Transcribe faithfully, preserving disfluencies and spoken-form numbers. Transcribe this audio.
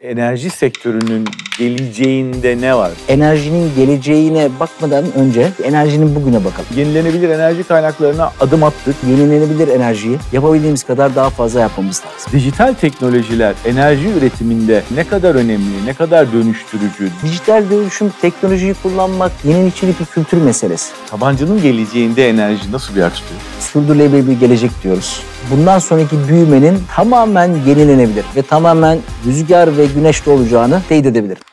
Enerji sektörünün geleceğinde ne var? Enerjinin geleceğine bakmadan önce enerjinin bugüne bakalım. Yenilenebilir enerji kaynaklarına adım attık. Yenilenebilir enerjiyi yapabildiğimiz kadar daha fazla yapmamız lazım. Dijital teknolojiler enerji üretiminde ne kadar önemli, ne kadar dönüştürücü? Dijital dönüşüm, teknolojiyi kullanmak yenilikçilik bir kültür meselesi. Sabancı'nın geleceğinde enerji nasıl bir yer tutuyor? Sürdürülebilir bir gelecek diyoruz. Bundan sonraki büyümenin tamamen yenilenebilir ve tamamen rüzgar ve güneşli olacağını teyit edebilirim.